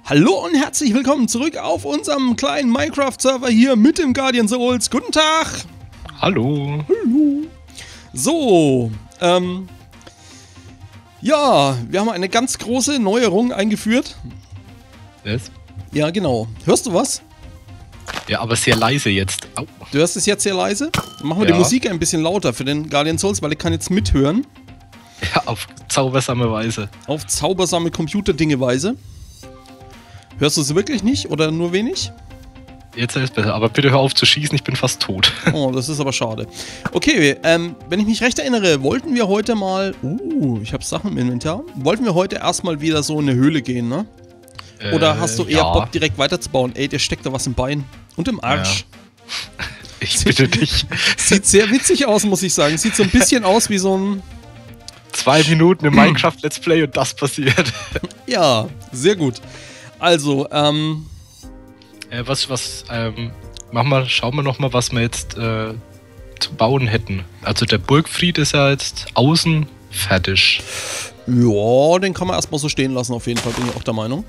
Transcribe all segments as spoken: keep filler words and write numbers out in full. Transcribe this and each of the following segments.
Hallo und herzlich willkommen zurück auf unserem kleinen Minecraft-Server hier mit dem Guardian Souls. Guten Tag! Hallo! Hallo! So, ähm... ja, wir haben eine ganz große Neuerung eingeführt. Was? Ja, genau. Hörst du was? Ja, aber sehr leise jetzt. Au. Du hörst es jetzt sehr leise? Dann machen wir Ja. die Musik ein bisschen lauter für den Guardian Souls, weil ich kann jetzt mithören. Ja, auf zaubersame Weise. Auf zaubersame Computerdinge-Weise. Hörst du es wirklich nicht oder nur wenig? Jetzt ist es besser, aber bitte hör auf zu schießen, ich bin fast tot. Oh, das ist aber schade. Okay, ähm, wenn ich mich recht erinnere, wollten wir heute mal... Uh, ich habe Sachen im Inventar. Wollten wir heute erstmal wieder so in eine Höhle gehen, ne? Oder äh, hast du eher ja. Bock, direkt weiterzubauen? Ey, dir steckt da was im Bein. Und im Arsch. Ja. Ich bitte dich. Sieht sehr witzig aus, muss ich sagen. Sieht so ein bisschen aus wie so ein... Zwei Minuten im Minecraft-Let's Play und das passiert. Ja, sehr gut. Also, ähm... Äh, was, was, ähm, mach mal, schauen wir nochmal, was wir jetzt äh, zu bauen hätten. Also der Burgfried ist ja jetzt außen fertig. Ja, den kann man erstmal so stehen lassen, auf jeden Fall, bin ich auch der Meinung.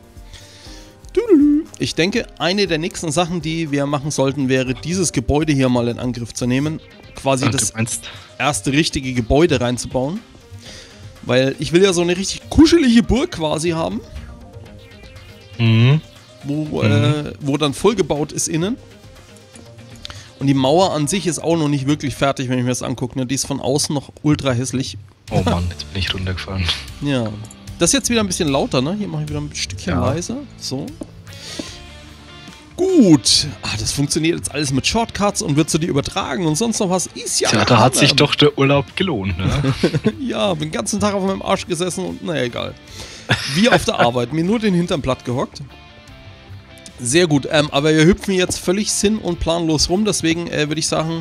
Ich denke, eine der nächsten Sachen, die wir machen sollten, wäre, dieses Gebäude hier mal in Angriff zu nehmen. Quasi Ach, das du meinst, erste richtige Gebäude reinzubauen. Weil ich will ja so eine richtig kuschelige Burg quasi haben. mhm. Wo, Mhm. äh, wo dann vollgebaut ist innen. Und die Mauer an sich ist auch noch nicht wirklich fertig, wenn ich mir das angucke. Ne? Die ist von außen noch ultra hässlich. Oh Mann, jetzt bin ich runtergefallen. Ja. Das ist jetzt wieder ein bisschen lauter, ne? Hier mache ich wieder ein Stückchen Ja. leiser. So. Gut. Ah, das funktioniert jetzt alles mit Shortcuts und wird zu dir übertragen und sonst noch was. Ist ja. Tja, da hat sich Hammer. doch der Urlaub gelohnt, ne? Ja, bin den ganzen Tag auf meinem Arsch gesessen und naja, egal. Wie auf der Arbeit, mir nur den Hintern platt gehockt. Sehr gut, ähm, aber wir hüpfen jetzt völlig sinn- und planlos rum, deswegen äh, würde ich sagen,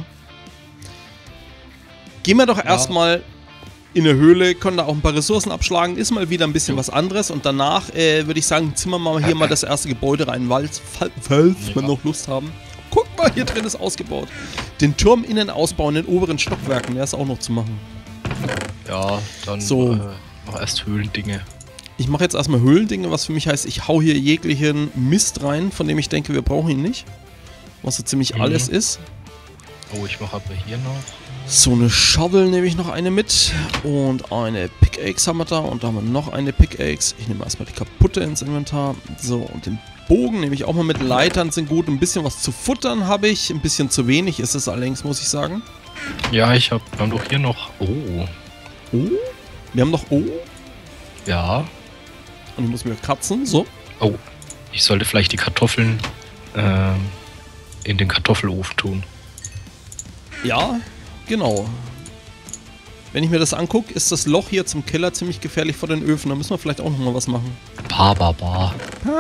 gehen wir doch Ja. erstmal in eine Höhle, können da auch ein paar Ressourcen abschlagen, ist mal wieder ein bisschen Jo. was anderes und danach äh, würde ich sagen, zimmern wir mal hier mal das erste Gebäude rein, falls, falls Ja. wir noch Lust haben. Guck mal, hier drin ist ausgebaut. Den Turm innen ausbauen, in den oberen Stockwerken, der ist auch noch zu machen. Ja, dann So. äh, noch erst Höhlendinge. Ich mache jetzt erstmal Höhlendinge, was für mich heißt, ich hau hier jeglichen Mist rein, von dem ich denke, wir brauchen ihn nicht. Was so ziemlich Mhm. alles ist. Oh, ich mache aber hier noch. So, eine Shovel nehme ich noch eine mit. Und eine Pickaxe haben wir da. Und da haben wir noch eine Pickaxe. Ich nehme erstmal die kaputte ins Inventar. So, und den Bogen nehme ich auch mal mit. Leitern sind gut. Ein bisschen was zu futtern habe ich. Ein bisschen zu wenig ist es allerdings, muss ich sagen. Ja, ich habe wir haben doch hier noch. Oh. Oh. Wir haben noch Oh. Ja. Und ich muss mir kratzen. So. Oh. Ich sollte vielleicht die Kartoffeln ähm, in den Kartoffelofen tun. Ja, genau. Wenn ich mir das angucke, ist das Loch hier zum Keller ziemlich gefährlich vor den Öfen. Da müssen wir vielleicht auch nochmal was machen. Ba, ba, ba.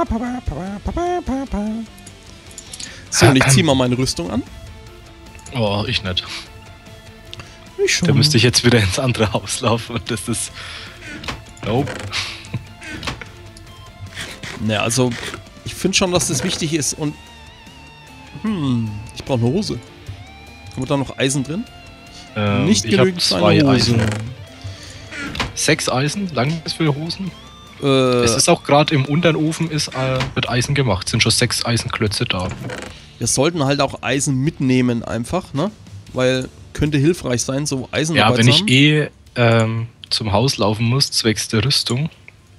So, und ich ziehe mal meine Rüstung an. Oh, ich nicht. Ich schon. Da müsste ich jetzt wieder ins andere Haus laufen und das ist. Nope. Naja, also, ich finde schon, dass das wichtig ist und... Hm, ich brauche eine Hose. Haben wir da noch Eisen drin? Ähm, Nicht ich habe genügend für zwei eine Hose. Eisen. Sechs Eisen, lang ist für Hosen. Äh, Es ist auch gerade im unteren Ofen ist, äh, wird Eisen gemacht. Sind schon sechs Eisenklötze da. wir sollten halt auch Eisen mitnehmen einfach, ne? Weil könnte hilfreich sein, so Eisen Ja, dabei wenn zu ich haben. eh ähm, zum Haus laufen muss, zwecks der Rüstung,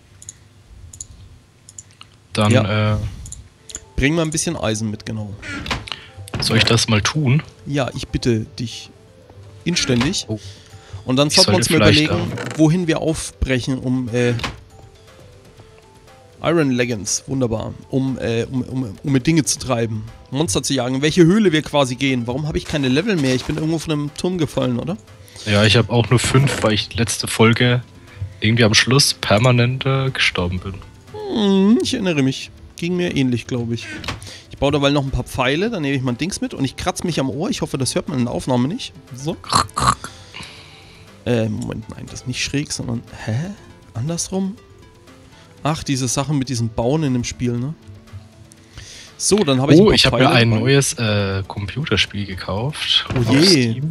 dann Ja. äh, Bring mal ein bisschen Eisen mit, genau. soll ich das mal tun. Ja, ich bitte dich inständig. Oh. Und dann Ich sollten wir uns sollte mal vielleicht, überlegen, wohin wir aufbrechen, um äh, Iron Legends, wunderbar, um, äh, um, um, um mit Dinge zu treiben, Monster zu jagen, in welche Höhle wir quasi gehen. Warum habe ich keine Level mehr? Ich bin irgendwo von einem Turm gefallen, oder? Ja, ich habe auch nur fünf, weil ich letzte Folge irgendwie am Schluss permanent äh, gestorben bin. Hm, ich erinnere mich. Ging mir ähnlich, glaube ich. Ich baue dabei noch ein paar Pfeile, dann nehme ich mein Dings mit und ich kratze mich am Ohr. Ich hoffe, das hört man in der Aufnahme nicht. So. Äh, Moment, nein, das ist nicht schräg, sondern... Hä? Andersrum? Ach, diese Sachen mit diesem Bauen in dem Spiel, ne? So, dann habe ich... ein Oh, paar ich habe Pfeile mir ein dabei. neues äh, Computerspiel gekauft. Oh auf je. Steam.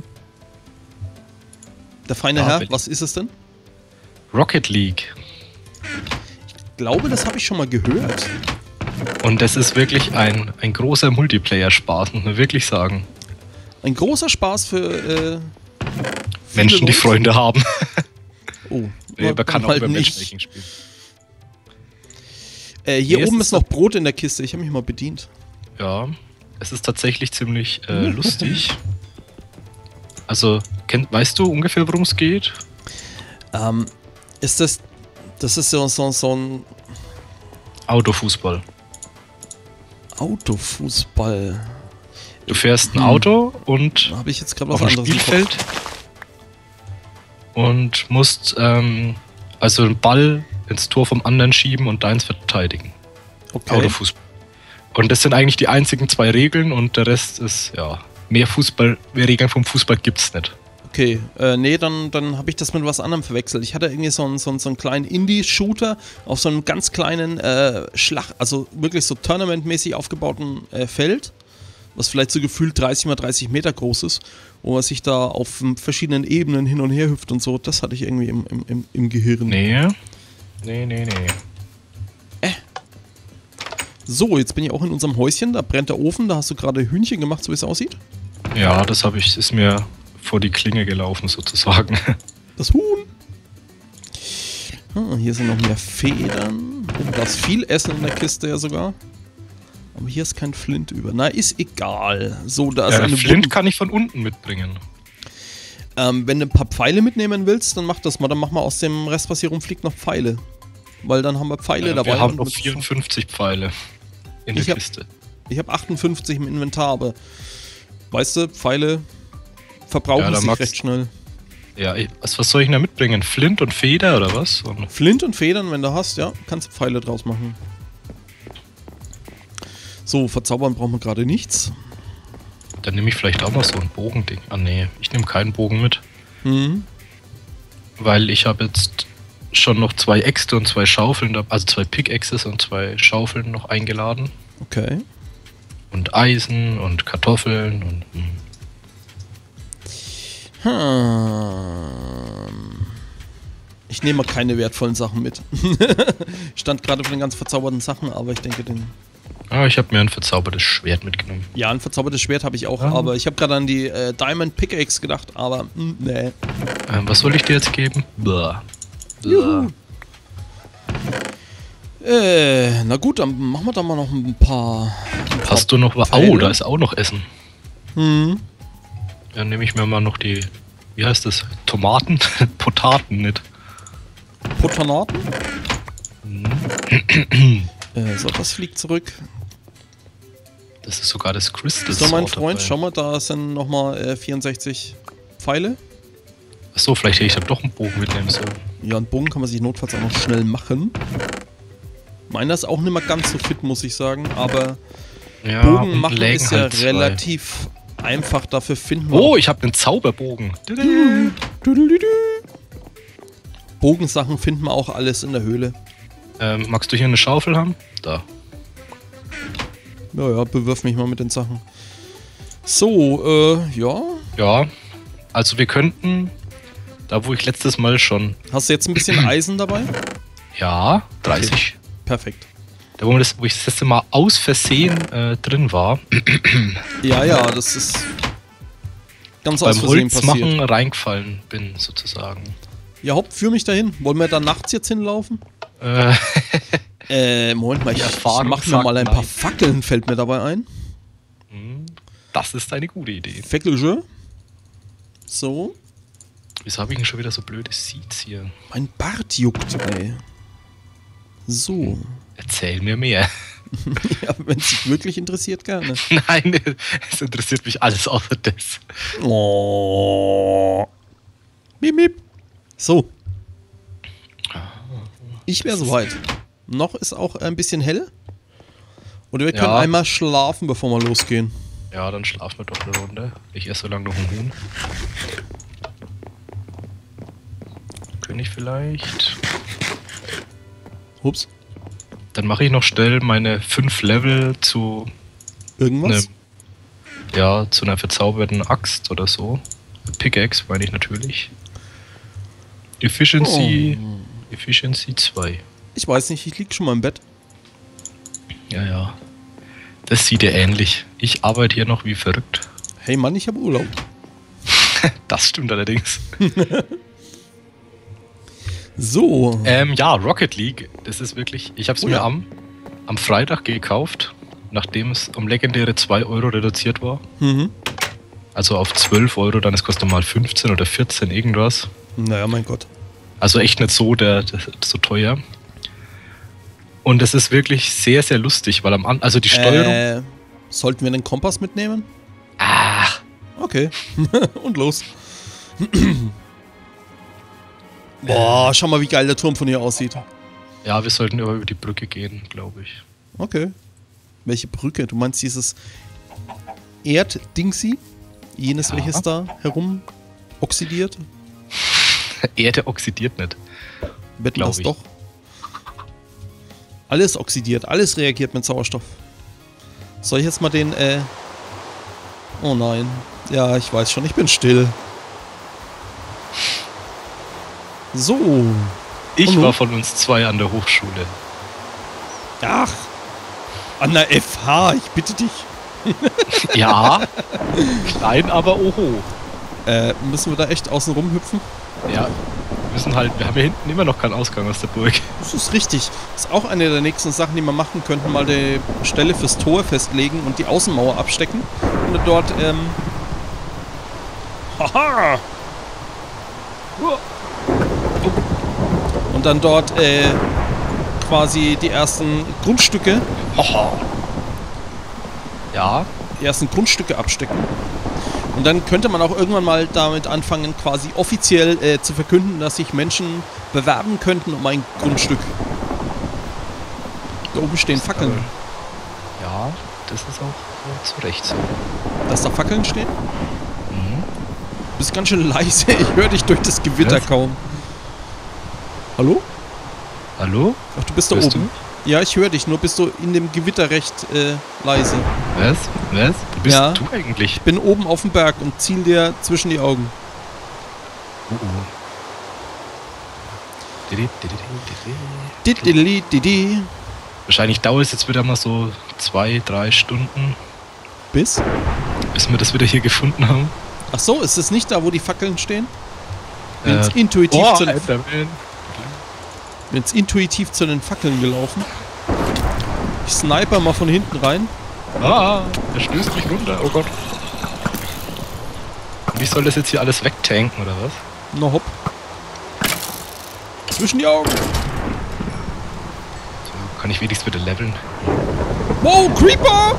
Der feine Ja, Herr, bitte. was ist es denn? Rocket League. glaube, das habe ich schon mal gehört. Und das ist wirklich ein, ein großer Multiplayer-Spaß, muss man wirklich sagen. Ein großer Spaß für äh, Menschen, die Leute. Freunde haben. Oh, Nee, man kann auch halt über nicht. Matchmaking spielen. Äh, hier Nee, es oben ist ist noch Brot in der Kiste. Ich habe mich mal bedient. Ja, es ist tatsächlich ziemlich äh, lustig. Also, kenn, weißt du ungefähr, worum es geht? Ähm, ist das... Das ist so, so, so ein Autofußball. Autofußball. Du fährst ein Hm. Auto und Da habe ich jetzt gerade was auf ein anderes im Kopf. Spielfeld und musst ähm, also den Ball ins Tor vom anderen schieben und deins verteidigen. Okay. Autofußball. Und das sind eigentlich die einzigen zwei Regeln und der Rest ist, ja, mehr Fußball, mehr Regeln vom Fußball gibt's nicht. Okay, äh, nee, dann, dann habe ich das mit was anderem verwechselt. Ich hatte irgendwie so einen, so einen, so einen kleinen Indie-Shooter auf so einem ganz kleinen äh, Schlag, also wirklich so Tournament-mäßig aufgebauten äh, Feld, was vielleicht so gefühlt dreißig mal dreißig Meter groß ist, wo man sich da auf ähm, verschiedenen Ebenen hin und her hüpft und so. Das hatte ich irgendwie im, im, im, im Gehirn. Nee. Nee, nee, nee. So, jetzt bin ich auch in unserem Häuschen, da brennt der Ofen, da hast du gerade Hühnchen gemacht, so wie es aussieht. Ja, das habe ich, ist mir vor die Klinge gelaufen sozusagen. Das Huhn. Ah, hier sind noch mehr Federn. Oh, da ist viel Essen in der Kiste ja sogar. Aber hier ist kein Flint über. Na, ist egal. So, da ist Ja, eine Flint Wund- kann ich von unten mitbringen. ähm, Wenn du ein paar Pfeile mitnehmen willst, dann mach das mal. Dann mach mal aus dem Rest, was hier rumfliegt, noch Pfeile. Weil dann haben wir Pfeile Äh, dabei. wir haben und noch mit- vierundfünfzig Pfeile in der Ich hab- Kiste. Ich habe achtundfünfzig im Inventar, aber weißt du, Pfeile verbrauchen Ja, dann sich magst- recht schnell. Ja, ich- was, was soll ich denn da mitbringen? Flint und Feder oder was? Und Flint und Federn, wenn du hast, ja, kannst du Pfeile draus machen. So, verzaubern brauchen wir gerade nichts. dann nehme ich vielleicht auch mal so ein Bogending. Ah nee, ich nehme keinen Bogen mit. Mhm. Weil ich habe jetzt schon noch zwei Äxte und zwei Schaufeln, da- also zwei Pickaxes und zwei Schaufeln noch eingeladen. Okay. Und Eisen und Kartoffeln und... hm. Hm. Ich nehme mal keine wertvollen Sachen mit. Ich stand gerade für den ganz verzauberten Sachen, aber ich denke, den. Ah, ich habe mir ein verzaubertes Schwert mitgenommen. Ja, ein verzaubertes Schwert habe ich auch, Ah. aber ich habe gerade an die äh, Diamond Pickaxe gedacht, aber mh, nee. Ähm, was soll ich dir jetzt geben? Blah. Juhu. Äh, na gut, dann machen wir da mal noch ein paar. Ein paar Hast du noch was? Pfeile? Oh, da ist auch noch Essen. Hm. Dann nehme ich mir mal noch die, wie heißt das? Tomaten? Potaten nicht. Potanaten? Hm. Äh, so, das fliegt zurück. Das ist sogar das Crystal So, mein Sword Freund, dabei. schau mal, da sind nochmal äh, vierundsechzig Pfeile. Achso, vielleicht hätte ich dann doch einen Bogen mitnehmen sollen. Ja, einen Bogen kann man sich notfalls auch noch schnell machen. Meiner ist auch nicht mehr ganz so fit, muss ich sagen, aber Ja, Bogen und machen lägen ist ja halt zwei. relativ einfach, dafür finden Oh, ich habe einen Zauberbogen. Bogensachen finden wir auch alles in der Höhle. Ähm, magst du hier eine Schaufel haben? Da. Ja, ja, bewirf mich mal mit den Sachen. So, äh, ja. Ja, also wir könnten, da wo ich letztes Mal schon, Hast du jetzt ein bisschen Eisen dabei? ja, dreißig. Perfekt. Da wo, wir das, wo ich das letzte Mal aus Versehen äh, drin war, Ja, ja, das ist ganz beim aus Versehen Holz passiert. machen reingefallen bin, sozusagen. Ja, hopp, führ mich dahin. Wollen wir da nachts jetzt hinlaufen? Äh, Äh, Moment mal, ich, Die ich Erfahrung mach mir sagt mal ein paar nein. Fackeln, fällt mir dabei ein. das ist eine gute Idee. Fackelje. So. Wieso habe ich denn schon wieder so blöde Seeds hier? Mein Bart juckt, ey. So. Erzähl mir mehr. Ja, wenn es dich wirklich interessiert, gerne. Nein, es interessiert mich alles außer das. Oh. Miep, miep. So. Ich wäre soweit. Noch ist auch ein bisschen hell. Oder wir können Ja. einmal schlafen, bevor wir losgehen. Ja, dann schlafen wir doch eine Runde. Ich esse so lange noch ein Huhn. Könnte ich vielleicht... Ups. Dann mache ich noch schnell meine fünf Level zu... Irgendwas? Ne, ja, zu einer verzauberten Axt oder so. Pickaxe meine ich natürlich. Efficiency... Oh. Efficiency zwei. Ich weiß nicht, ich lieg schon mal im Bett. Ja, ja. Das sieht dir ähnlich. Ich arbeite hier noch wie verrückt. Hey Mann, ich habe Urlaub. Das stimmt allerdings. So. Ähm, ja, Rocket League, das ist wirklich... Ich habe es Oh mir ja. am, am Freitag gekauft, nachdem es um legendäre zwei Euro reduziert war. Mhm. Also auf zwölf Euro, dann ist es kostet mal fünfzehn oder vierzehn irgendwas. Naja, mein Gott. Also echt nicht so, der, der, so teuer. Und es ist wirklich sehr, sehr lustig, weil am An also die Steuerung... Äh, sollten wir den Kompass mitnehmen? Ach, Okay. Und los. Boah, schau mal, wie geil der Turm von hier aussieht. ja, wir sollten aber über die Brücke gehen, glaube ich. Okay. Welche Brücke? Du meinst dieses Erddingsy? Jenes, Ja. welches da herum oxidiert? Erde oxidiert nicht. Wetten Glaub das ich. doch. Alles oxidiert, alles reagiert mit Sauerstoff. Soll ich jetzt mal den, äh... Oh nein. Ja, ich weiß schon, ich bin still. So. Ich Und nun? war von uns zwei an der Hochschule. Ach. An der F H, ich bitte dich. Ja, klein, aber oho. Äh, müssen wir da echt außen rum hüpfen? Ja, wir müssen halt, wir haben hier hinten immer noch keinen Ausgang aus der Burg. Das ist richtig. Das ist auch eine der nächsten Sachen, die wir machen könnten. Mal die Stelle fürs Tor festlegen und die Außenmauer abstecken. Und dort, ähm... Haha! Und dann dort, äh... quasi die ersten Grundstücke, Oho. Ja, die ersten Grundstücke abstecken. Und dann könnte man auch irgendwann mal damit anfangen, quasi offiziell äh, zu verkünden, dass sich Menschen bewerben könnten um ein Grundstück. Da oben stehen Fackeln. ja, das ist auch äh, zu Recht so. Dass da Fackeln stehen? Mhm. Du bist ganz schön leise, ich höre dich durch das Gewitter Was? kaum. Hallo? Hallo? Ach, du bist da Hörst oben. Ja, ich höre dich, nur bist du in dem Gewitter recht äh, leise. Was? Was? Wo bist Ja. du eigentlich? Ich bin oben auf dem Berg und ziel dir zwischen die Augen. Oh, oh. Didi, didi, didi, didi. Dideli, didi. Wahrscheinlich dauert es jetzt wieder mal so zwei, drei Stunden, Bis? bis wir das wieder hier gefunden haben. Ach so, ist es nicht da, wo die Fackeln stehen? Bin jetzt Äh, intuitiv, oh, zu den- Alter, man. bin jetzt intuitiv zu den Fackeln gelaufen. Ich sniper mal von hinten rein. Ah, der stößt mich runter. Oh Gott. Wie soll das jetzt hier alles wegtanken, oder was? Na hopp. Zwischen die Augen. So, kann ich wenigstens wieder leveln. Wow, Creeper!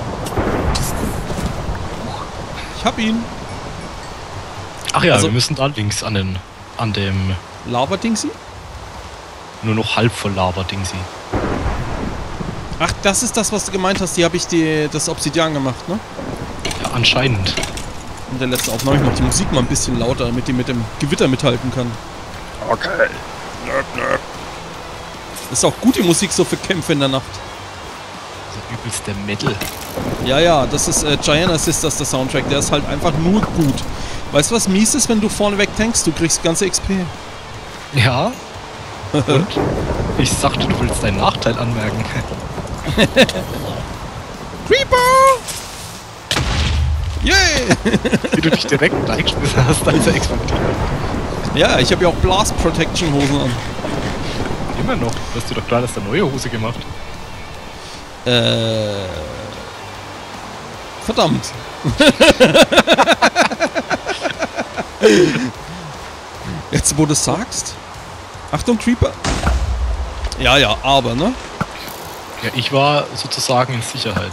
Ich hab ihn. Ach ja, Also- wir müssen da links an den, an dem Lava-Dingsy? nur noch halb voll Lava-Dingsy. Ach, das ist das, was du gemeint hast. Hier habe ich die, das Obsidian gemacht, ne? Ja, anscheinend. In der letzten Aufnahme ich noch die Musik mal ein bisschen lauter, damit die mit dem Gewitter mithalten kann. Okay. Ist auch gut, die Musik so für Kämpfe in der Nacht. Also übelst der Metal. Ja, ja, das ist äh, Giana Sisters, der Soundtrack. Der ist halt einfach nur gut. Weißt du, was mies ist, wenn du vorne weg tankst? Du kriegst ganze X P. Ja. Und? Ich sagte, du willst deinen Nachteil anmerken. Creeper! Yay! Wie du dich direkt reingeschmissen hast, als er explodiert. Ja, ich habe ja auch Blast Protection Hosen an. Immer noch. Du hast dir doch gerade erst eine neue Hose gemacht. Äh. Verdammt. Jetzt, wo du es sagst. Achtung, Creeper. Ja, ja, aber, ne? Ja, ich war sozusagen in Sicherheit.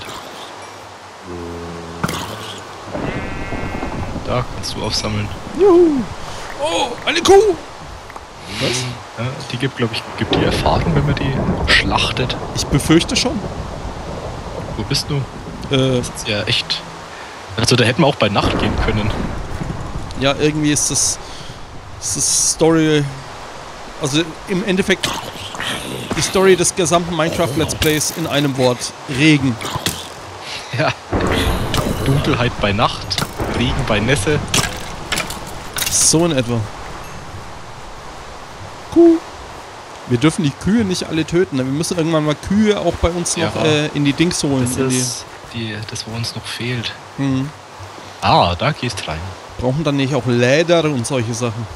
Da kannst du aufsammeln. Juhu. Oh, eine Kuh. Was? Ja, die gibt, glaube ich, gibt die Erfahrung, wenn man die schlachtet. Ich befürchte schon. Wo bist du? Äh, Das ist ja echt. Also da hätten wir auch bei Nacht gehen können. ja, irgendwie ist das, ist das Story. Also im Endeffekt die Story des gesamten Minecraft Let's Plays in einem Wort. Regen. Ja. Dunkelheit bei Nacht, Regen bei Nässe. So in etwa. Kuh. Wir dürfen die Kühe nicht alle töten. Wir müssen irgendwann mal Kühe auch bei uns noch Ja. äh, in die Dings holen. Das in die, ist die, das, wo uns noch fehlt. hm. Ah, da gehst rein. Brauchen dann nicht auch Leder und solche Sachen.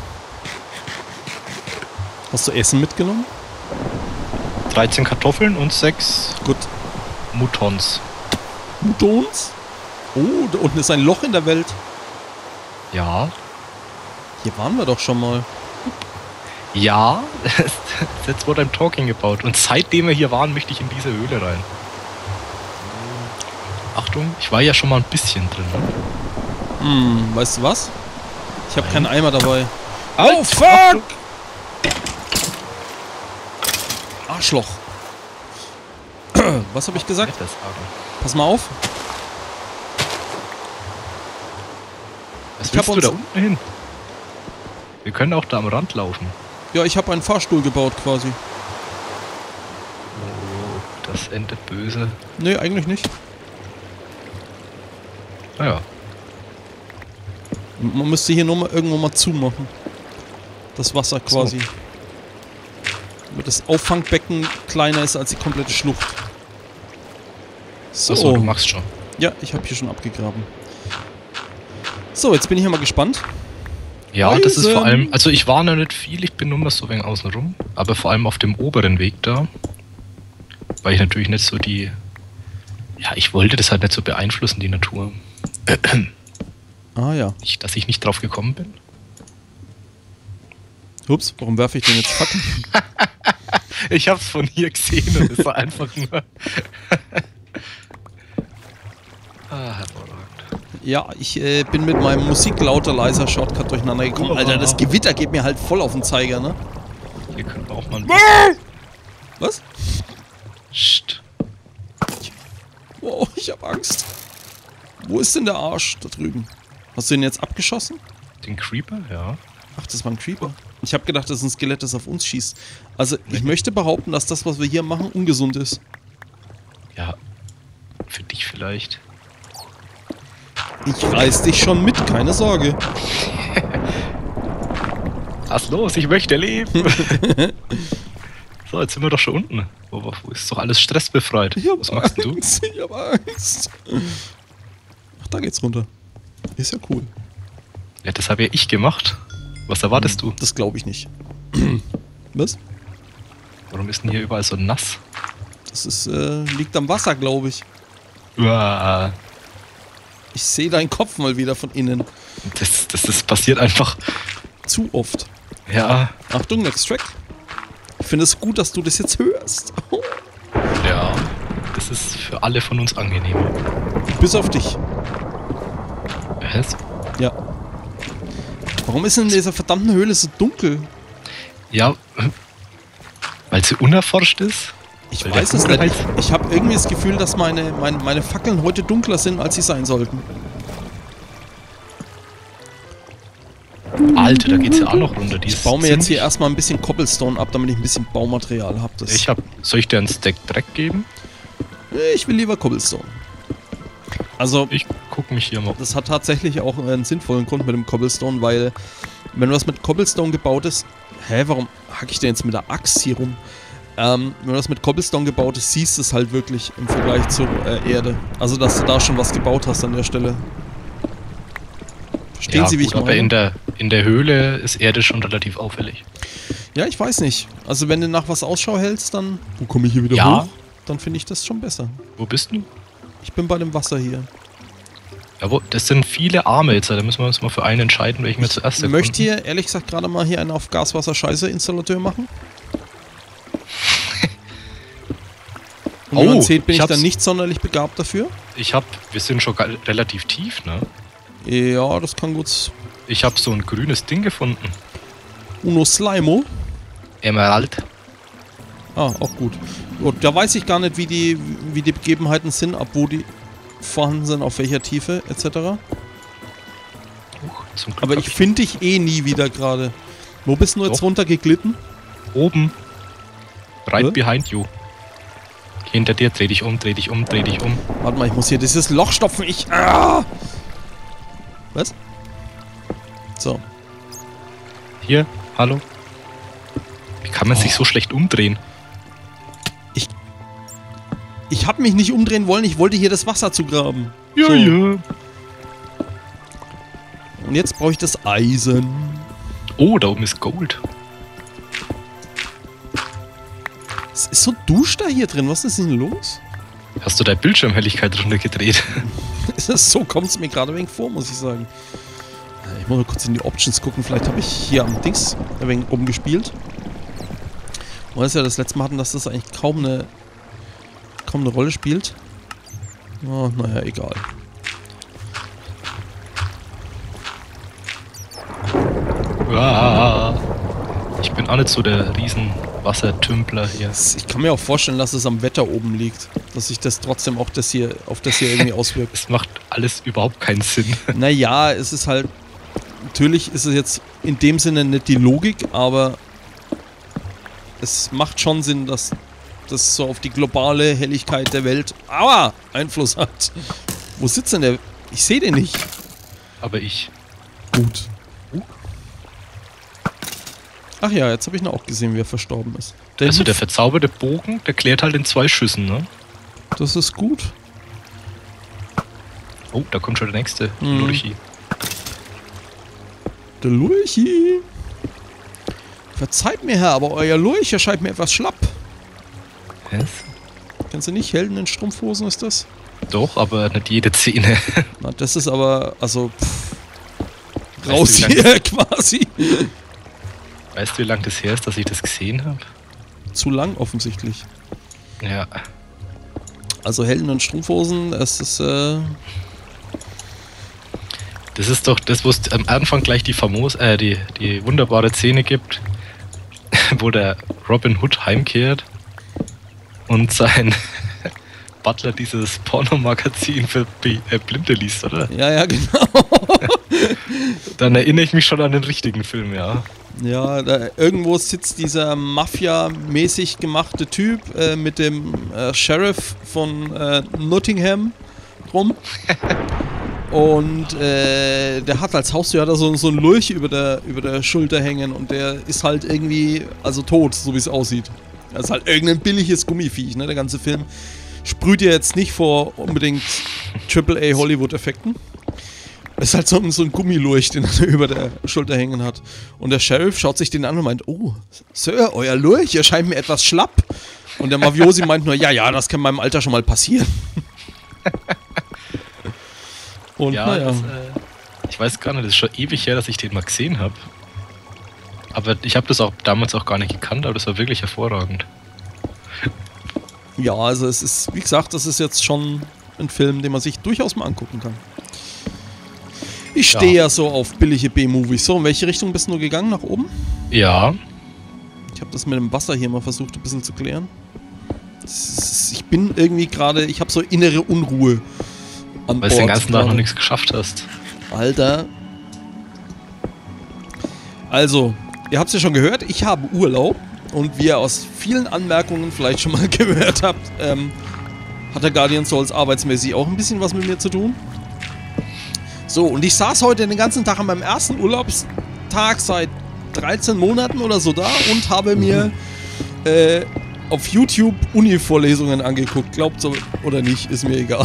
Hast du Essen mitgenommen? dreizehn Kartoffeln und sechs Gut. Moutons. Mutons? Oh, da unten ist ein Loch in der Welt. Ja. Hier waren wir doch schon mal. Ja, that's what I'm talking about. Und seitdem wir hier waren, möchte ich in diese Höhle rein. Achtung, ich war ja schon mal ein bisschen drin. Ne? Hm, weißt du was? Ich habe keinen Eimer dabei. Halt! Oh, fuck! Arschloch. Was habe ich gesagt? Nicht das sagen. Pass mal auf. Was Ich willst hab du da uns- unten hin? Wir können auch da am Rand laufen. Ja, ich habe einen Fahrstuhl gebaut quasi. Oh, das endet böse. Nee, eigentlich nicht. Naja, Man müsste hier nur mal irgendwo mal zumachen. Das Wasser quasi. Damit das Auffangbecken kleiner ist als die komplette Schlucht. So. achso, du machst schon. Ja, ich habe hier schon abgegraben. So, jetzt bin ich ja mal gespannt. Ja, das ist vor Eisen. allem, also ich war noch nicht viel, ich bin nur mal so ein wenig außen rum, aber vor allem auf dem oberen Weg da, weil ich natürlich nicht so die, ja, ich wollte das halt nicht so beeinflussen, die Natur. Ah ja. Nicht, dass ich nicht drauf gekommen bin. Ups, warum werfe ich denn jetzt Fackeln? Ich hab's von hier gesehen und es war einfach nur... ah, hervorragend. Ja, ich äh, bin mit meinem Musik lauter leiser Shortcut durcheinander gekommen. Alter, das Gewitter geht mir halt voll auf den Zeiger, ne? Hier können wir auch mal ein bisschen... Was? Psst. Wow, ich hab Angst. Wo ist denn der Arsch? Da drüben. Hast du ihn jetzt abgeschossen? Den Creeper, ja. Ach, das war ein Creeper. Ich habe gedacht, das ist ein Skelett, das auf uns schießt. Also, ich möchte behaupten, dass das, was wir hier machen, ungesund ist. Ja, für dich vielleicht. Ich reiß dich schon mit, keine Sorge. Was los? Ich möchte leben. So, jetzt sind wir doch schon unten. Wo, wo ist doch alles stressbefreit? Ich hab Was machst denn du? Angst, ich hab Angst. Ach, da geht's runter. Ist ja cool. Ja, das habe ja ich gemacht. Was erwartest du? Das glaube ich nicht. Was? Warum ist denn hier überall so nass? Das ist, äh, liegt am Wasser, glaube ich. Uah. Ich sehe deinen Kopf mal wieder von innen. Das, das, das passiert einfach. Zu oft. Ja. Achtung, next track. Ich finde es gut, dass du das jetzt hörst. Oh. Ja. Das ist für alle von uns angenehm. Bis auf dich. Was? Ja. Warum ist denn in dieser verdammten Höhle so dunkel? Ja. Weil sie unerforscht ist? Ich Weil der weiß es nicht. Dunkelheit- Ich, ich habe irgendwie das Gefühl, dass meine, meine, meine Fackeln heute dunkler sind, als sie sein sollten. Alter, da geht's ja auch noch runter. Die Ich ist baue mir jetzt hier ziemlich- erstmal ein bisschen Cobblestone ab, damit ich ein bisschen Baumaterial habe. Ich hab. Soll ich dir einen Stack Dreck geben? Ich will lieber Cobblestone. Also, Ich guck mich hier mal. das hat tatsächlich auch einen sinnvollen Grund mit dem Cobblestone, weil wenn was mit Cobblestone gebaut ist... Hä, warum hacke ich denn jetzt mit der Axt hier rum? Ähm, wenn das mit Cobblestone gebaut ist, siehst du es halt wirklich im Vergleich zur äh, Erde. Also, dass du da schon was gebaut hast an der Stelle. Verstehen Ja, Sie, wie gut, ich aber meine? in der, in der Höhle ist Erde schon relativ auffällig. Ja, ich weiß nicht. Also, wenn du nach was Ausschau hältst, dann... Wo komme ich hier wieder Ja. hoch? Dann finde ich das schon besser. Wo bist du? Ich bin bei dem Wasser hier. Ja, wo, das sind viele Arme jetzt, da müssen wir uns mal für einen entscheiden, welchen wir zuerst Ich möchte hier, ehrlich gesagt, gerade mal hier einen auf Gaswasser-Scheiße-Installateur machen. Und wie Oh, man sieht, bin ich ich, hab's- dann nicht sonderlich begabt dafür. Ich hab, wir sind schon ga- relativ tief, ne? Ja, das kann gut. Ich habe so ein grünes Ding gefunden. Uno Slimo. Emerald. Ah, auch gut. Und da weiß ich gar nicht, wie die, wie die Begebenheiten sind, ab wo die vorhanden sind, auf welcher Tiefe, et cetera. Huch, zum Glück Aber hab ich finde dich eh nie wieder gerade. Wo bist du jetzt Doch. runtergeglitten? oben. Right Hä? behind you. Hinter dir, dreh dich um, dreh dich um, dreh dich um. Warte mal, ich muss hier dieses Loch stopfen. Ich. Ah! Was? So. Hier, hallo. Wie kann man Oh. sich so schlecht umdrehen? Ich habe mich nicht umdrehen wollen, ich wollte hier das Wasser zugraben. Ja, So. ja. Und jetzt brauche ich das Eisen. Oh, da oben ist Gold. Es ist so duster hier drin, was ist denn los? Hast du deine Bildschirmhelligkeit runtergedreht? So kommt es mir gerade ein wenig vor, muss ich sagen. Ich muss mal kurz in die Options gucken, vielleicht habe ich hier am Dings ein wenig rumgespielt. Und das ja das letzte Mal hatten, dass das eigentlich kaum eine, kaum eine Rolle spielt. Oh, naja, egal. Ah, ich bin auch nicht so der riesen Wassertümpler hier. Ich kann mir auch vorstellen, dass es am Wetter oben liegt. Dass sich das trotzdem auch das hier, auf das hier irgendwie auswirkt. Es macht alles überhaupt keinen Sinn. Naja, es ist halt... Natürlich ist es jetzt in dem Sinne nicht die Logik, aber es macht schon Sinn, dass das so auf die globale Helligkeit der Welt aua, Einfluss hat. Wo sitzt denn der? Ich sehe den nicht. Aber ich. Gut. Ach ja, jetzt habe ich noch auch gesehen, wie er verstorben ist. Der Also der Huf- verzauberte Bogen, der klärt halt in zwei Schüssen, ne? Das ist gut. Oh, da kommt schon der nächste. Mhm. Lurchi. Der Lurchi. Verzeiht mir, Herr, aber euer Lurch erscheint mir etwas schlapp. Was? Kennst du nicht? Helden in Strumpfhosen ist das? Doch, aber nicht jede Szene. Na, das ist aber, also, pff, Weißt raus du, wie hier quasi. Weißt du, wie lange das her ist, dass ich das gesehen habe? Zu lang offensichtlich. Ja. Also Helden und Strumpfhosen, es ist, äh, Das ist doch das, wo es am Anfang gleich die famos, äh, die, die wunderbare Szene gibt, wo der Robin Hood heimkehrt und sein Butler dieses Pornomagazin für B äh, Blinde liest, oder? ja, ja, genau. Dann erinnere ich mich schon an den richtigen Film, ja. Ja, da, irgendwo sitzt dieser Mafia-mäßig gemachte Typ äh, mit dem äh, Sheriff von äh, Nottingham drum. Und äh, der hat als Haustier hat er so, so einen Lurch über der, über der Schulter hängen und der ist halt irgendwie, also tot, so wie es aussieht. Das ist halt irgendein billiges Gummiviech, ne? Der ganze Film sprüht ja jetzt nicht vor unbedingt Triple A Hollywood-Effekten. Es ist halt so, ein- so ein Gummilurch, den er über der Schulter hängen hat. Und der Sheriff schaut sich den an und meint, oh, Sir, euer Lurch erscheint mir etwas schlapp. Und der Mafiosi meint nur, ja, ja, das kann meinem Alter schon mal passieren. Und ja, naja. das, äh, ich weiß gar nicht, das ist schon ewig her, dass ich den mal gesehen habe. Aber ich habe das auch damals auch gar nicht gekannt, aber das war wirklich hervorragend. Ja, also es ist, wie gesagt, das ist jetzt schon ein Film, den man sich durchaus mal angucken kann. Ich stehe ja. Ja. so auf billige B-Movies. So, in welche Richtung bist du nur gegangen? Nach oben? Ja, Ich habe das mit dem Wasser hier mal versucht, ein bisschen zu klären. Das ist, ich bin irgendwie gerade, ich habe so innere Unruhe an weil du den ganzen Tag gerade. noch nichts geschafft hast. Alter. Also, ihr habt es ja schon gehört, ich habe Urlaub. Und wie ihr aus vielen Anmerkungen vielleicht schon mal gehört habt, ähm, hat der Guardian Souls arbeitsmäßig auch ein bisschen was mit mir zu tun. So, und ich saß heute den ganzen Tag an meinem ersten Urlaubstag seit dreizehn Monaten oder so da und habe mir äh, auf YouTube Uni-Vorlesungen angeguckt. Glaubt so oder nicht, ist mir egal.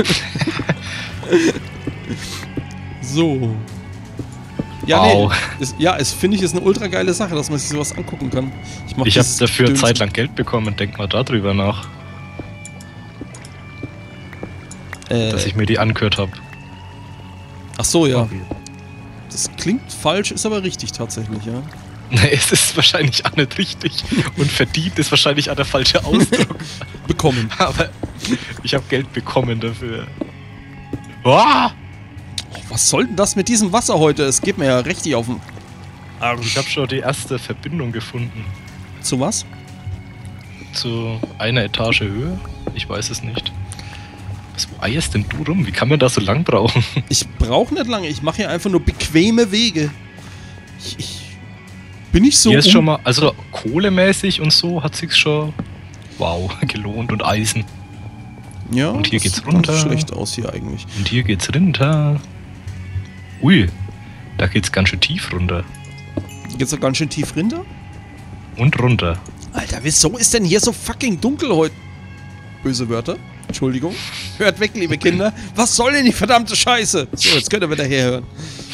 So. Ja, Wow. nee, ist, ja, es finde ich ist eine ultra geile Sache, dass man sich sowas angucken kann. mach Ich habe dieses dafür Gedöns- Zeit lang Geld bekommen, denk mal darüber nach, äh, dass ich mir die angehört habe. Ach so, ja. Das klingt falsch, ist aber richtig tatsächlich, ja. Nee, es ist wahrscheinlich auch nicht richtig und verdient ist wahrscheinlich auch der falsche Ausdruck. Bekommen. Aber ich habe Geld bekommen dafür. Boah! Oh, was soll denn das mit diesem Wasser heute? Es geht mir ja richtig auf den Arsch. Ich habe schon die erste Verbindung gefunden. Zu was? Zu einer Etage höher? Ich weiß es nicht. Was, wo eierst denn du rum? Wie kann man da so lang brauchen? Ich brauche nicht lange, ich mache hier einfach nur bequeme Wege. Ich, ich bin nicht so. Hier ist um- schon mal, also kohlemäßig und so hat sich's schon, wow, gelohnt und Eisen. Ja, und hier das geht's sieht gar nicht runter. schlecht aus hier eigentlich. Und hier geht's runter. Ui, da geht's ganz schön tief runter. Geht's da ganz schön tief runter? Und runter. Alter, wieso ist denn hier so fucking dunkel heute? Böse Wörter. Entschuldigung. Hört weg, liebe Kinder. Was soll denn die verdammte Scheiße? So, jetzt könnt ihr wieder herhören.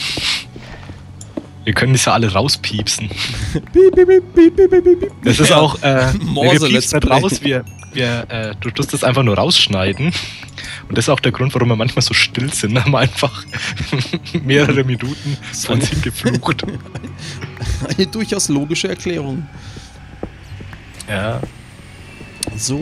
Wir können das ja alle rauspiepsen. Piep, piep, piep, piep, piep, piep, piep. Das ist Ja. auch, äh, Morse, wir let's piepsen nicht play. raus, wir, wir, äh, du tust das einfach nur rausschneiden. Und das ist auch der Grund, warum wir manchmal so still sind. Wir haben einfach mehrere Minuten vor uns hingeflucht. Eine durchaus logische Erklärung. Ja, So.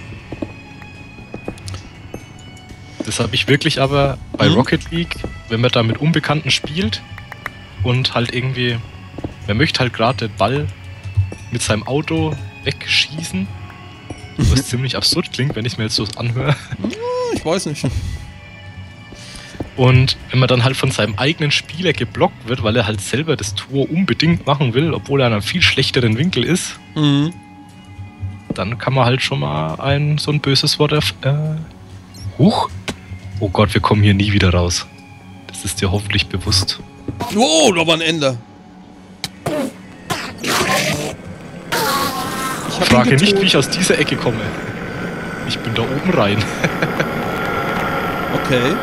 das habe ich wirklich aber bei Mhm. Rocket League, wenn man da mit Unbekannten spielt und halt irgendwie, man möchte halt gerade den Ball mit seinem Auto wegschießen, was ziemlich absurd klingt, wenn ich mir jetzt so anhöre. Ich weiß nicht. Und wenn man dann halt von seinem eigenen Spieler geblockt wird, weil er halt selber das Tor unbedingt machen will, obwohl er in einem viel schlechteren Winkel ist, Mhm. dann kann man halt schon mal ein so ein böses Wort erf- äh, Huch! Oh Gott, wir kommen hier nie wieder raus. Das ist dir hoffentlich bewusst. Oh, da war ein Ende. Ich hab Frage ihn nicht, wie getötet. ich aus dieser Ecke komme. Ich bin da oben rein. Okay.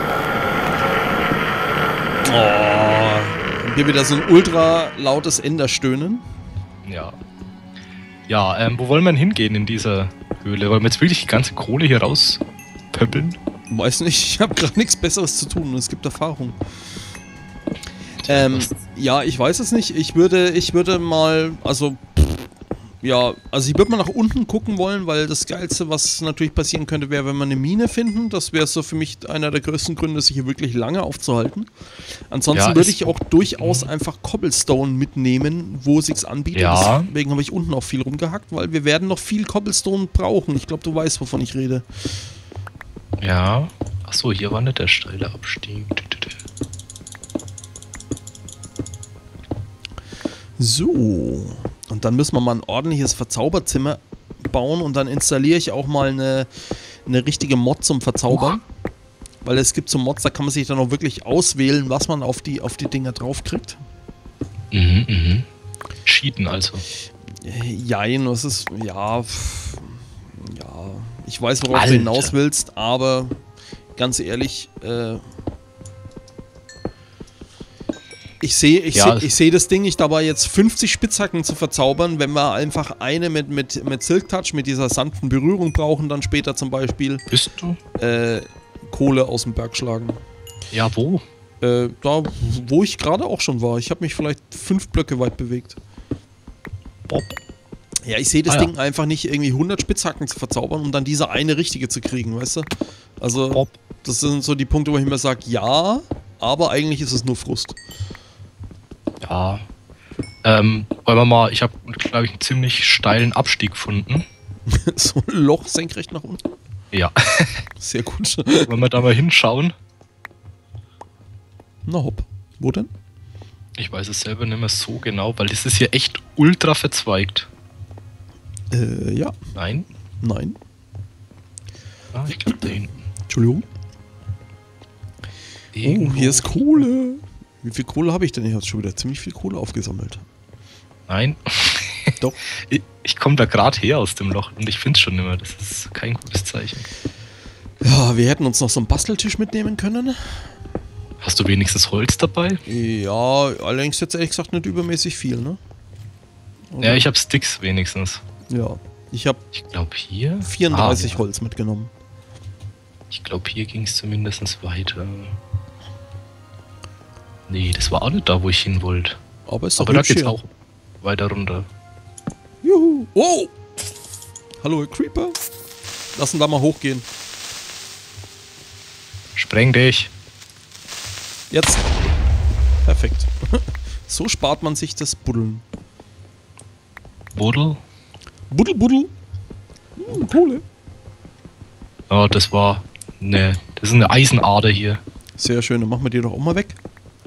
Oh. Und hier wieder so ein ultra lautes Enderstöhnen. Ja. Ja, ähm, wo wollen wir denn hingehen in dieser Höhle? Wollen wir jetzt wirklich die ganze Kohle hier rauspöppeln? Weiß nicht, ich habe gerade nichts Besseres zu tun und es gibt Erfahrung. Ähm, was- ja, ich weiß es nicht. Ich würde, ich würde mal, also, pff, ja, also ich würde mal nach unten gucken wollen, weil das Geilste, was natürlich passieren könnte, wäre, wenn wir eine Mine finden. Das wäre so für mich einer der größten Gründe, sich hier wirklich lange aufzuhalten. Ansonsten Ja, würde es- ich auch durchaus einfach Cobblestone mitnehmen, wo sich's anbietet. Ja. Deswegen habe ich unten auch viel rumgehackt, weil wir werden noch viel Cobblestone brauchen. Ich glaube, du weißt, wovon ich rede. Ja. Achso, hier war nicht der steile Abstieg. So, und dann müssen wir mal ein ordentliches Verzauberzimmer bauen und dann installiere ich auch mal eine, eine richtige Mod zum Verzaubern. Weil es gibt so Mods, da kann man sich dann auch wirklich auswählen, was man auf die, auf die Dinger draufkriegt. Mhm, mhm. Cheaten also. Äh, Jein, das ist, ja, pff, ja, ich weiß, worauf Alter. du hinaus willst, aber ganz ehrlich, äh, ich sehe ich Ja. seh, ich seh das Ding nicht dabei, jetzt fünfzig Spitzhacken zu verzaubern, wenn wir einfach eine mit, mit, mit Silk Touch, mit dieser sanften Berührung brauchen, dann später zum Beispiel Bist du? äh, Kohle aus dem Berg schlagen. Ja, wo? Äh, da, wo ich gerade auch schon war. Ich habe mich vielleicht fünf Blöcke weit bewegt. Bob. Ja, ich sehe das Ah, ja. Ding einfach nicht, irgendwie hundert Spitzhacken zu verzaubern, um dann diese eine richtige zu kriegen, weißt du? Also, Bob. das sind so die Punkte, wo ich mir sage, ja, aber eigentlich ist es nur Frust. Ja. Ähm, wollen wir mal, ich habe, glaube ich, einen ziemlich steilen Abstieg gefunden. So ein Loch senkrecht nach unten. Ja. Sehr gut. Wollen wir da mal hinschauen? Na hopp. Wo denn? Ich weiß es selber nicht mehr so genau, weil das ist hier echt ultra verzweigt. Äh, ja. Nein? Nein. Ah, ich glaube da hinten. Entschuldigung. Oh, Irgendwo- hier ist Kohle. Wie viel Kohle habe ich denn? Ich habe schon wieder ziemlich viel Kohle aufgesammelt. Nein. Doch. Ich, ich komme da gerade her aus dem Loch und ich finde es schon nicht mehr. Das ist kein gutes Zeichen. Ja, wir hätten uns noch so einen Basteltisch mitnehmen können. Hast du wenigstens Holz dabei? Ja, allerdings jetzt ehrlich gesagt nicht übermäßig viel, ne? Also, Ja, ich habe Sticks wenigstens. Ja, ich habe Ich glaube hier. vierunddreißig Ah, ja. Holz mitgenommen. Ich glaube hier ging es zumindest weiter. Nee, das war auch nicht da, wo ich hin wollte. Aber ist doch Aber da hübsch geht's hier. auch weiter runter. Juhu. Oh! Hallo, Creeper. Lass ihn da mal hochgehen. Spreng dich. Jetzt. Perfekt. So spart man sich das Buddeln. Buddel? Buddel, Buddel. Hm, Kohle. Oh, das war. Ne, das ist eine Eisenader hier. Sehr schön, dann machen wir die doch auch mal weg.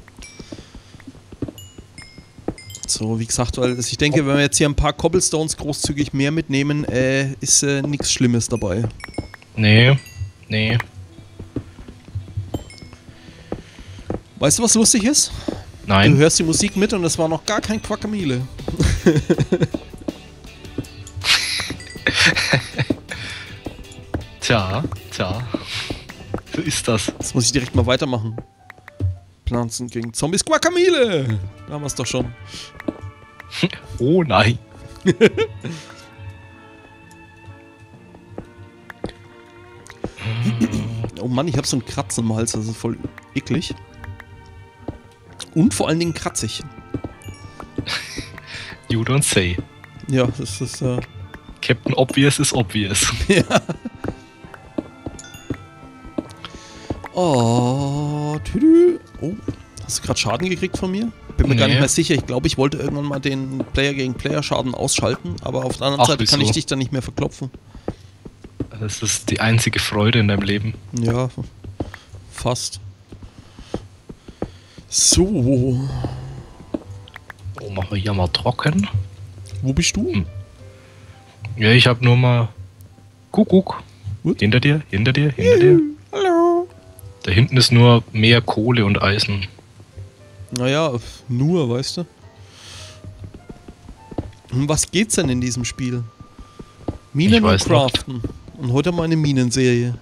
So, wie gesagt, weil ich denke, wenn wir jetzt hier ein paar Cobblestones großzügig mehr mitnehmen, äh, ist äh, nichts Schlimmes dabei. Nee, nee. Weißt du, was lustig ist? Du Nein. hörst die Musik mit und es war noch gar kein Quackamele. Tja, tja. So ist das. Jetzt muss ich direkt mal weitermachen. Pflanzen gegen Zombies. Guacamole! Da haben wir es doch schon. Oh nein. Oh Mann, ich habe so einen Kratzen im Hals, das ist voll eklig. Und vor allen Dingen kratzig. You don't say. Ja, das ist, äh... Captain Obvious ist obvious. ja. Oh, tüdü. Oh, hast du gerade Schaden gekriegt von mir? Bin mir Nee. gar nicht mehr sicher. Ich glaube, ich wollte irgendwann mal den Player gegen Player Schaden ausschalten, aber auf der anderen Ach, Seite kann wieso? ich dich dann nicht mehr verklopfen. Das ist die einzige Freude in deinem Leben. Ja, fast. So. Oh, machen wir hier mal trocken. Wo bist du? Hm. Ja, ich habe nur mal... Kuckuck. Gut. Hinter dir, hinter dir, hinter dir. Hallo. Da hinten ist nur mehr Kohle und Eisen. Naja, nur, weißt du. Um was geht's denn in diesem Spiel? Minen Ich und weiß noch. Craften. Und heute mal eine Minenserie.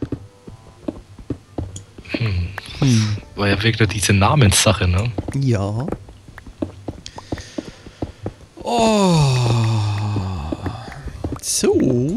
Hm. Hm. War ja wirklich diese Namenssache, ne? Ja. Oh. So.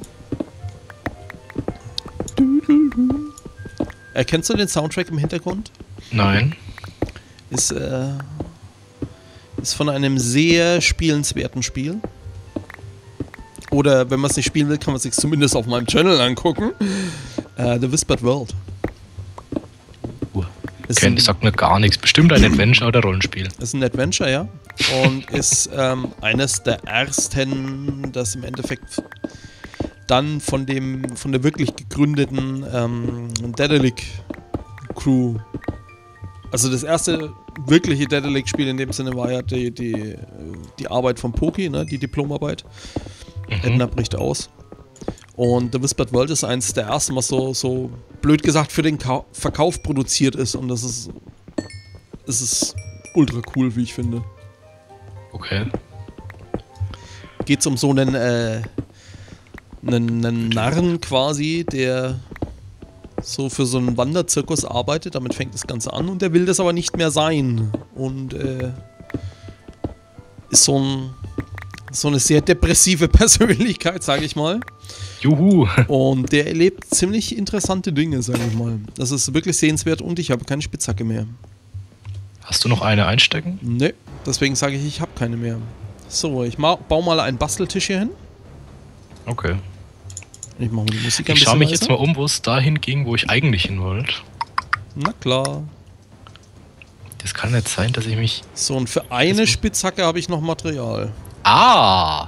Erkennst du den Soundtrack im Hintergrund? Nein. Ist, äh, ist von einem sehr spielenswerten Spiel. Oder wenn man es nicht spielen will, kann man es sich zumindest auf meinem Channel angucken. Äh, The Whispered World. Uh, Ist kennt, ein- sagt mir gar nichts. Bestimmt ein Adventure oder Rollenspiel. Ist ein Adventure, ja. Und ist ähm, eines der ersten, das im Endeffekt dann von dem, von der wirklich gegründeten ähm, Daedalic Crew. Also das erste wirkliche Daedalic-Spiel in dem Sinne war ja die, die, die Arbeit von Poki, ne, die Diplomarbeit. Edna bricht aus. Und The Whispered World ist eins der ersten, was so, so blöd gesagt für den Ka Verkauf produziert ist. Und das ist, das ist ultra cool, wie ich finde. Okay. Geht es um so einen, äh, einen, einen Narren quasi, der so für so einen Wanderzirkus arbeitet. Damit fängt das Ganze an. Und der will das aber nicht mehr sein. Und äh, ist so ein so eine sehr depressive Persönlichkeit, sage ich mal. Juhu. Und der erlebt ziemlich interessante Dinge, sage ich mal. Das ist wirklich sehenswert und ich habe keine Spitzhacke mehr. Hast du noch eine einstecken? Ne, deswegen sage ich, ich habe keine mehr. So, ich ma baue mal einen Basteltisch hier hin. Okay. Ich mache die Musik ein Ich schaue bisschen mich jetzt leiser. mal um, wo es dahin ging, wo ich eigentlich hin wollte. Na klar. Das kann nicht sein, dass ich mich... So, und für eine Spitzhacke habe ich noch Material. Ah!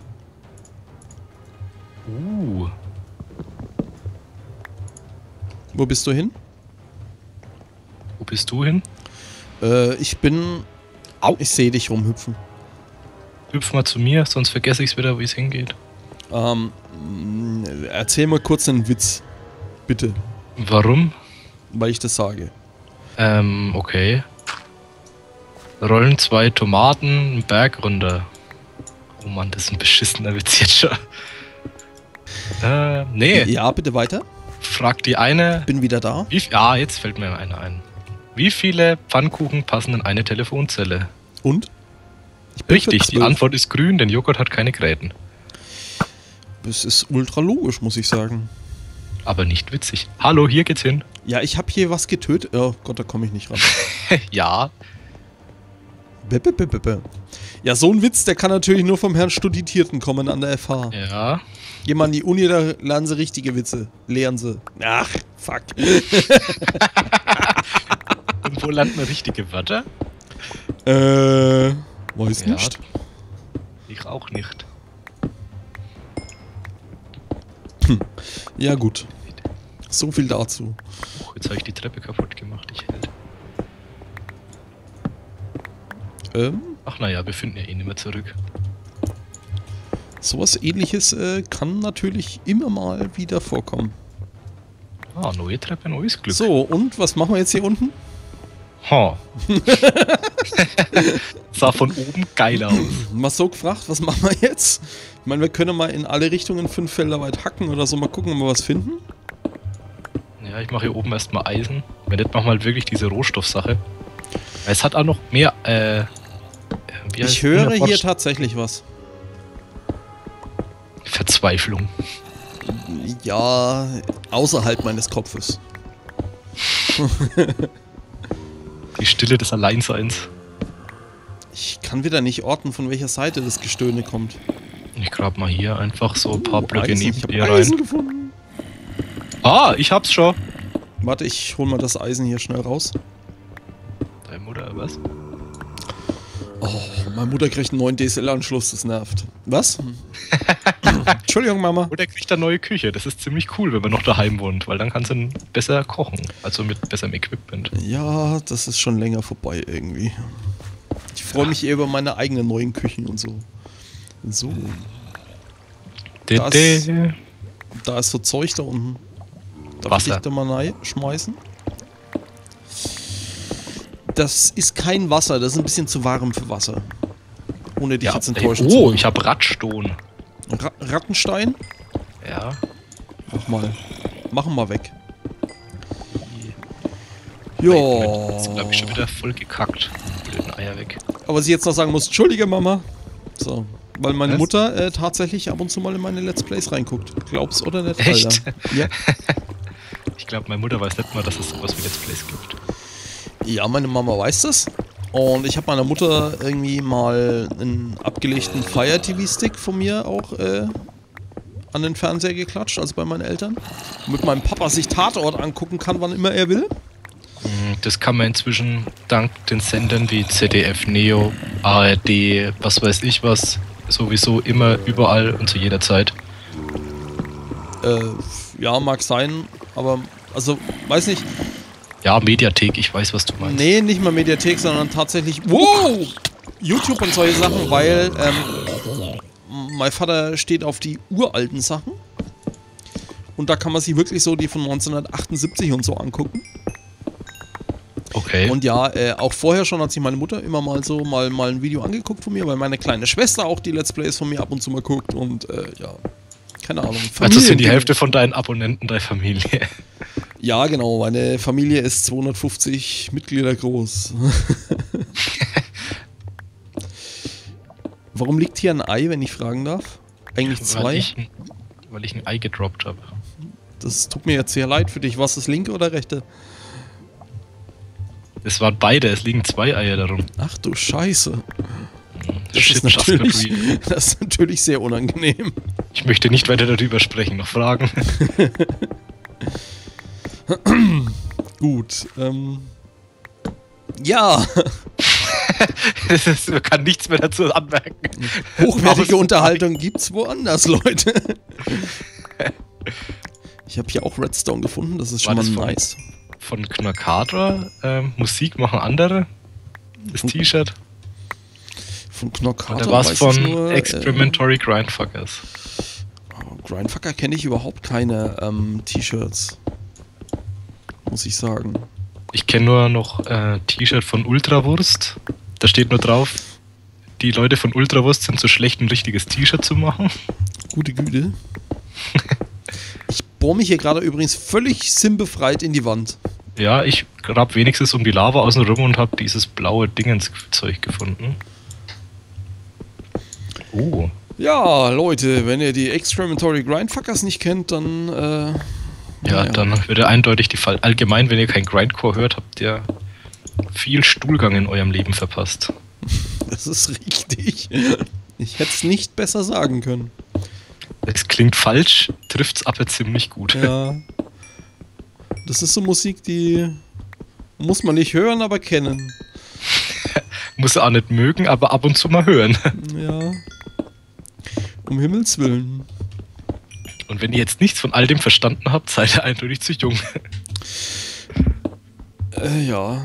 Uh. Wo bist du hin? Wo bist du hin? Äh, ich bin... Au. Ich sehe dich rumhüpfen. Hüpf mal zu mir, sonst vergesse ich es wieder, wie es hingeht. Ähm, mh, erzähl mal kurz einen Witz. Bitte. Warum? Weil ich das sage. Ähm, okay. Rollen zwei Tomaten einen Berg runter. Oh Mann, das ist ein beschissener Witz jetzt schon. Äh, nee. Ja, bitte weiter. Fragt die eine... Bin wieder da. Wie, ah, jetzt fällt mir einer ein. Wie viele Pfannkuchen passen in eine Telefonzelle? Und? Ich bin Richtig, für die zwölf. Antwort ist grün, denn Joghurt hat keine Gräten. Das ist ultra logisch, muss ich sagen. Aber nicht witzig. Hallo, hier geht's hin. Ja, ich habe hier was getötet. Oh Gott, da komme ich nicht ran. Ja. Bippe, bippe, bippe. Ja, so ein Witz, der kann natürlich nur vom Herrn Studierten kommen an der F H. Ja. Geh mal an die Uni, da lernen sie richtige Witze. Lehren sie. Ach, fuck. Und wo lernt man richtige Wörter? äh, weiß Ja. nicht. Ich auch nicht. Ja, gut. So viel dazu. Oh, jetzt habe ich die Treppe kaputt gemacht. Ich hält. Ähm, Ach naja, wir finden ja eh nicht mehr zurück. sowas ähnliches äh, kann natürlich immer mal wieder vorkommen. Ah, neue Treppe, neues Glück. So, und was machen wir jetzt hier unten? Ha. Sah von oben geil aus. Mal so gefragt, was machen wir jetzt? Ich meine, wir können mal in alle Richtungen fünf Felder weit hacken oder so. Mal gucken, ob wir was finden. Ja, ich mache hier oben erstmal Eisen. Wenn nicht, machen wir halt wirklich diese Rohstoffsache. Es hat auch noch mehr, äh... Wie heißt Ich höre das? hier tatsächlich was. Verzweiflung. Ja, außerhalb meines Kopfes. Die Stille des Alleinseins. Ich kann wieder nicht orten, von welcher Seite das Gestöhne kommt. Ich grab mal hier einfach so ein paar Oh, Blöcke Eisen. neben Ich hab dir Eisen rein. gefunden. Ah, ich hab's schon. Warte, ich hol mal das Eisen hier schnell raus. Deine Mutter, was? Oh, meine Mutter kriegt einen neuen D S L-Anschluss, das nervt. Was? Entschuldigung, Mama. Oder kriegt eine neue Küche. Das ist ziemlich cool, wenn man noch daheim wohnt, weil dann kannst du besser kochen. Also mit besserem Equipment. Ja, das ist schon länger vorbei irgendwie. Ich freue mich eher über meine eigenen neuen Küchen und so. So. De Das- -de. Da ist so Zeug da unten. Darf Wasser. ich dich da mal reinschmeißen? Das ist kein Wasser, das ist ein bisschen zu warm für Wasser. Ohne dich Ja, jetzt ey, enttäuschen oh, zu. ich hab Radstone. Ra Rattenstein? Ja. Mach mal. Machen wir weg. Jetzt glaube ich schon Ja. wieder voll gekackt. Blöden Eier weg. Aber was ich jetzt noch sagen muss, entschuldige Mama. So. Weil meine Was? Mutter äh, tatsächlich ab und zu mal in meine Let's Plays reinguckt. Glaub's oder nicht, Echt? Alter. Ja. Ich glaube, meine Mutter weiß nicht mal, dass es sowas wie Let's Plays gibt. Ja, meine Mama weiß das. Und ich habe meiner Mutter irgendwie mal einen abgelegten Fire T V-Stick von mir auch äh, an den Fernseher geklatscht, also bei meinen Eltern. Damit mein Papa sich Tatort angucken kann, wann immer er will. Das kann man inzwischen dank den Sendern wie Z D F, Neo, A R D, was weiß ich was, sowieso immer, überall und zu jeder Zeit. Äh, ja, mag sein, aber, also, weiß nicht. Ja, Mediathek, ich weiß, was du meinst. Nee, nicht mal Mediathek, sondern tatsächlich, wow, YouTube und solche Sachen, weil, ähm, mein Vater steht auf die uralten Sachen. Und da kann man sich wirklich so die von neunzehnhundertachtundsiebzig und so angucken. Okay. Und ja, äh, auch vorher schon hat sich meine Mutter immer mal so mal, mal ein Video angeguckt von mir, weil meine kleine Schwester auch die Let's Plays von mir ab und zu mal guckt und äh, ja, keine Ahnung. Also sind die Familiending. Hälfte von deinen Abonnenten deine Familie. Ja, genau, meine Familie ist zweihundertfünfzig Mitglieder groß. Warum liegt hier ein Ei, wenn ich fragen darf? Eigentlich Weil zwei. ich, weil ich ein Ei gedroppt habe. Das tut mir jetzt sehr leid für dich. Was ist linke oder rechte? Es waren beide, es liegen zwei Eier darum. Ach du Scheiße. Das Shit, ist, natürlich, Just Got Real. das ist natürlich sehr unangenehm. Ich möchte nicht weiter darüber sprechen. Noch Fragen? Gut, ähm. Ja, Das ist, man kann nichts mehr dazu anmerken. hochwertige Aus- Unterhaltung gibt's woanders, Leute. Ich habe hier auch Redstone gefunden, das ist schon War mal das von- nice. Von Knockator, ähm, Musik machen andere. Das T-Shirt. Von Knockator Oder war es weiß ich von nur, Experimentary Grindfuckers? Äh, Grindfucker kenne ich überhaupt keine ähm, T-Shirts. Muss ich sagen. Ich kenne nur noch äh, T-Shirt von Ultrawurst. Da steht nur drauf, die Leute von Ultrawurst sind so schlecht, ein richtiges T-Shirt zu machen. Gute Güte. Ich bohre mich hier gerade übrigens völlig sinnbefreit in die Wand. Ja, ich grab wenigstens um die Lava außen rum und habe dieses blaue Dingenszeug gefunden. Oh. Ja, Leute, wenn ihr die Experimentary Grindfuckers nicht kennt, dann, äh... Ja, naja. dann wird er eindeutig die Fall. Allgemein, wenn ihr kein Grindcore hört, habt ihr viel Stuhlgang in eurem Leben verpasst. Das ist richtig. Ich hätte es nicht besser sagen können. Es klingt falsch, trifft's aber ziemlich gut. Ja. Das ist so Musik, die muss man nicht hören, aber kennen. Muss er auch nicht mögen, aber ab und zu mal hören. Ja. Um Himmels Willen. Und wenn ihr jetzt nichts von all dem verstanden habt, seid ihr eindeutig zu jung. Äh, ja.